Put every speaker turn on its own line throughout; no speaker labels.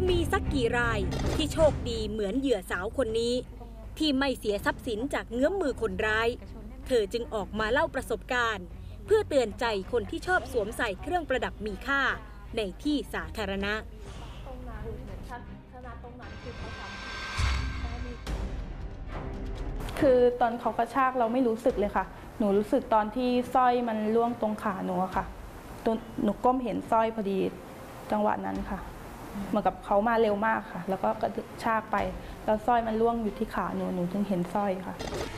มีสักกี่รายที่โชคดีเหมือนเหยื่อสาวคนนี้ที่ไม่เสียทรัพย์สินจากเงื้อมมือคนร้ายเธอจึงออกมาเล่าประสบการณ์เพื่อเตือนใจคนที่ชอบสวมใส่เครื่องประดับมีค่าในที่สาธารณะ
คือตอนเขากระชากเราไม่รู้สึกเลยค่ะหนูรู้สึกตอนที่สร้อยมันล่วงตรงขาหนูค่ะหนูก้มเห็นสร้อยพอดีจังหวะนั้นค่ะเหมือนกับเขามาเร็วมากค่ะแล้วก็กระชากไปแล้วสร้อยมันล่วงอยู่ที่ขาหนูถึงเห็นสร้อยค่ะ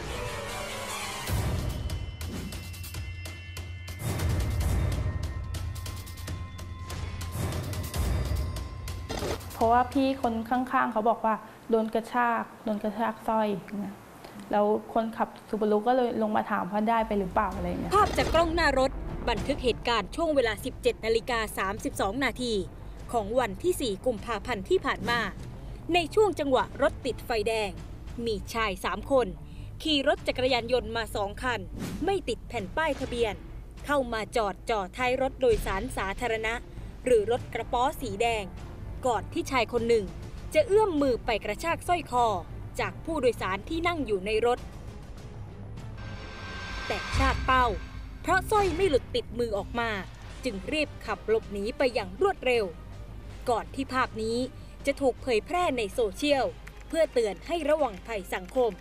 เพราะว่าพี่คนข้างๆเขาบอกว่าโดนกระชากสร้อยนะแล้วคนขับซูบารุก็เลยลงมาถามว่าได้ไปหรือเปล่าอะไรเงี้ย
ภาพจากกล้องหน้ารถบันทึกเหตุการณ์ช่วงเวลา 17:32 นาทีของวันที่ 4 กุมภาพันธ์ที่ผ่านมาในช่วงจังหวะรถติดไฟแดงมีชาย 3 คนขี่รถจักรยานยนต์มา 2 คันไม่ติดแผ่นป้ายทะเบียนเข้ามาจอดท้ายรถโดยสารสาธารณะหรือรถกระป๋อสีแดงก่อนที่ชายคนหนึ่งจะเอื้อมมือไปกระชากสร้อยคอจากผู้โดยสารที่นั่งอยู่ในรถแต่พลาดเป้าเพราะสร้อยไม่หลุดติดมือออกมาจึงรีบขับหลบหนีไปอย่างรวดเร็วก่อนที่ภาพนี้จะถูกเผยแพร่ในโซเชียลเพื่อเตือนให้ระวังภัยสังคม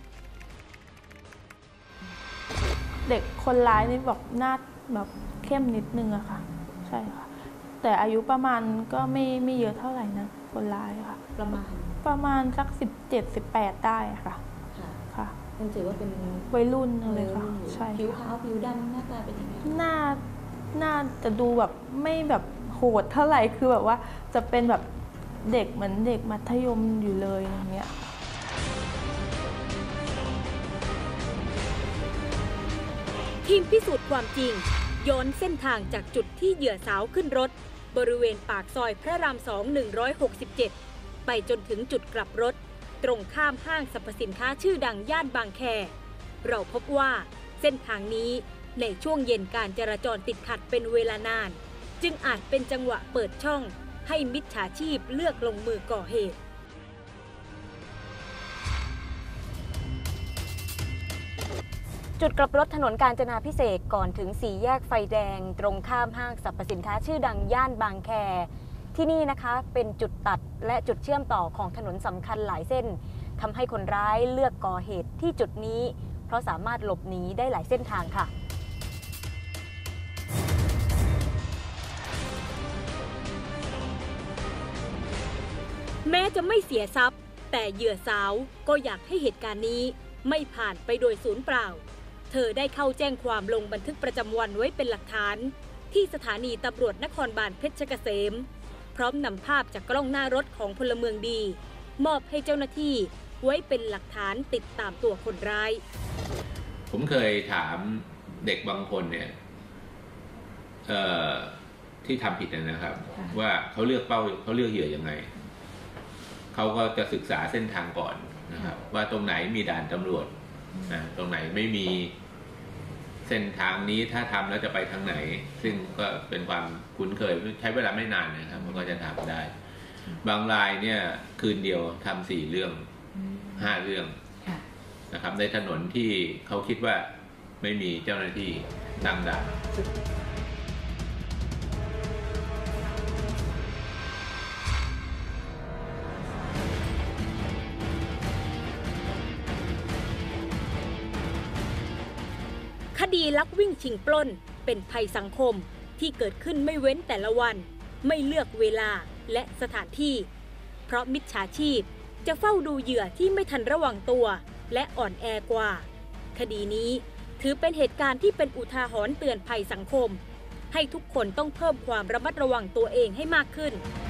เด็กคนร้ายนี่แบบหน้าแบบเข้มนิดนึงอะค่ะใช่ค่ะแต่อายุประมาณก็ไม่เยอะเท่าไหร่นะคนร้ายค่ะประมาณสัก17-18ได้ค่ะค่ะ
ยังถือว่าเป็น
วัยรุ่นเลยค่ะใช่
ผิวขาวผิวดำหน้าตาเป็นยังไง
น่าจะดูแบบไม่แบบโหดเท่าไหร่คือแบบว่าจะเป็นแบบเด็กเหมือนเด็กมัธยมอยู่เลยอย่างเงี้ย
ทีมพิสูจน์ความจริงย้อนเส้นทางจากจุดที่เหยื่อสาวขึ้นรถบริเวณปากซอยพระราม 2 167ไปจนถึงจุดกลับรถตรงข้ามห้างสรรพสินค้าชื่อดังย่านบางแคเราพบว่าเส้นทางนี้ในช่วงเย็นการจราจรติดขัดเป็นเวลานานจึงอาจเป็นจังหวะเปิดช่องให้มิจฉาชีพเลือกลงมือก่อเหตุจุดกลับรถถนนกาญจนาภิเษกก่อนถึง4 แยกไฟแดงตรงข้ามห้างสรรพสินค้าชื่อดังย่านบางแคที่นี่นะคะเป็นจุดตัดและจุดเชื่อมต่อของถนนสำคัญหลายเส้นทำให้คนร้ายเลือกก่อเหตุที่จุดนี้เพราะสามารถหลบหนีได้หลายเส้นทางค่ะแม้จะไม่เสียทรัพย์แต่เหยื่อสาวก็อยากให้เหตุการณ์นี้ไม่ผ่านไปโดยสูญเปล่าเธอได้เข้าแจ้งความลงบันทึกประจำวันไว้เป็นหลักฐานที่สถานีตำรวจนครบาลเพชรเกษมพร้อมนำภาพจากกล้องหน้ารถของพลเมืองดีมอบให้เจ้าหน้าที่ไว้เป็นหลักฐานติดตามตัวคนร้าย
ผมเคยถามเด็กบางคนเนี่ยที่ทำผิดนะครับว่าเขาเลือกเหยื่อยังไงเขาก็จะศึกษาเส้นทางก่อนนะครับว่าตรงไหนมีด่านตำรวจตรงไหนไม่มีเส้นทางนี้ถ้าทำแล้วจะไปทางไหนซึ่งก็เป็นความคุ้นเคยใช้เวลาไม่นานนะครับมันก็จะทำได้บางรายเนี่ยคืนเดียวทำ4 เรื่อง5 เรื่องนะครับในถนนที่เขาคิดว่าไม่มีเจ้าหน้าที่ตั้งด่าน
คดีลักวิ่งชิงปล้นเป็นภัยสังคมที่เกิดขึ้นไม่เว้นแต่ละวันไม่เลือกเวลาและสถานที่เพราะมิจฉาชีพจะเฝ้าดูเหยื่อที่ไม่ทันระวังตัวและอ่อนแอกว่าคดีนี้ถือเป็นเหตุการณ์ที่เป็นอุทาหรณ์เตือนภัยสังคมให้ทุกคนต้องเพิ่มความระมัดระวังตัวเองให้มากขึ้น